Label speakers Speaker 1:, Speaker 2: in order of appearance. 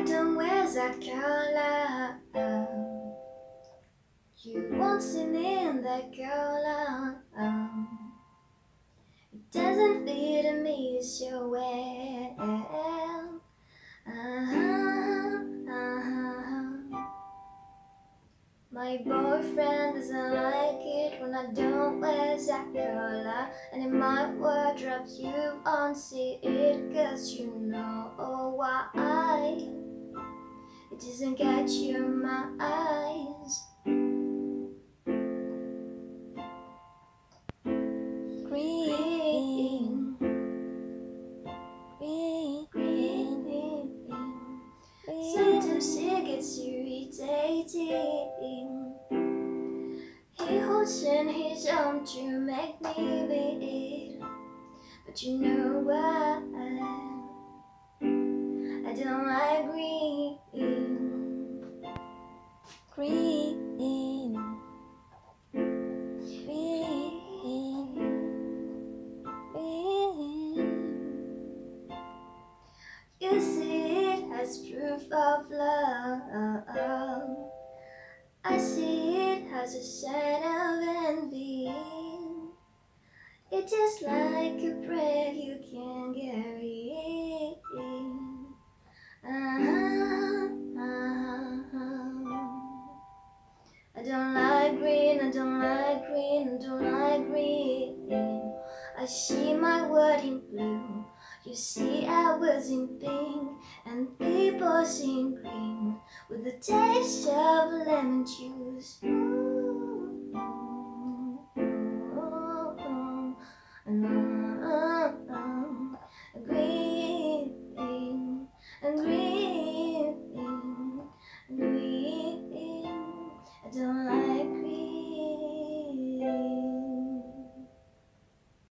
Speaker 1: I don't wear that color, you won't see me in that color. It doesn't fit me so well. My boyfriend doesn't like it when I don't wear that color, and in my wardrobe you won't see it, 'cause you know why. It doesn't catch your eyes. Green, green, green, green. Sometimes it gets irritating. He holds in his arm to make me bleed, but you know what? I don't like green. Green, green, green. You see it as proof of love. I see it as a sign of envy. It's just like a prayer you can carry. I don't like green, I don't like green, I don't like green. I see my word in blue, you see ours in pink, and people sing green with the taste of lemon juice.